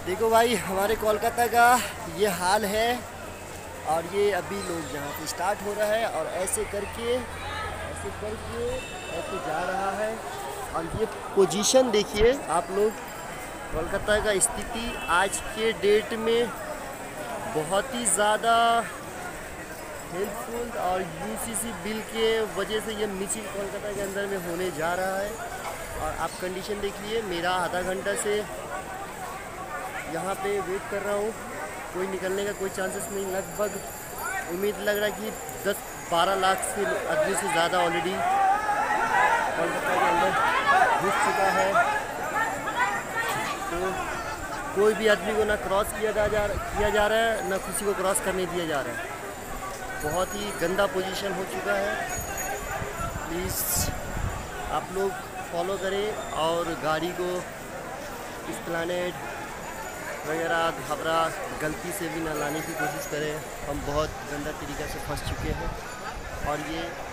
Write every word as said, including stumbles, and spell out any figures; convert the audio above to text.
देखो भाई, हमारे कोलकाता का ये हाल है। और ये अभी लोग यहाँ पे स्टार्ट हो रहा है और ऐसे करके ऐसे करके ऐसे जा रहा है। और ये पोजीशन देखिए आप लोग, कोलकाता का स्थिति आज के डेट में बहुत ही ज़्यादा हेल्पफुल और यूसीसी बिल के वजह से ये मिचिल कोलकाता के अंदर में होने जा रहा है। और आप कंडीशन देखिए, मेरा आधा घंटा से यहाँ पे वेट कर रहा हूँ, कोई निकलने का कोई चांसेस नहीं। लगभग उम्मीद लग रहा है कि दस बारह लाख से आदमी से ज़्यादा ऑलरेडी कोलकाता के अंदर घुस चुका है। तो कोई भी आदमी को ना क्रॉस किया जा, जा किया जा रहा है, ना किसी को क्रॉस करने दिया जा रहा है। बहुत ही गंदा पोजीशन हो चुका है। प्लीज़ आप लोग फॉलो करें और गाड़ी को इस्प्लैनेड वगैरह घबरा गलती से भी ना लाने की कोशिश करें। हम बहुत गंदा तरीक़े से फंस चुके हैं और ये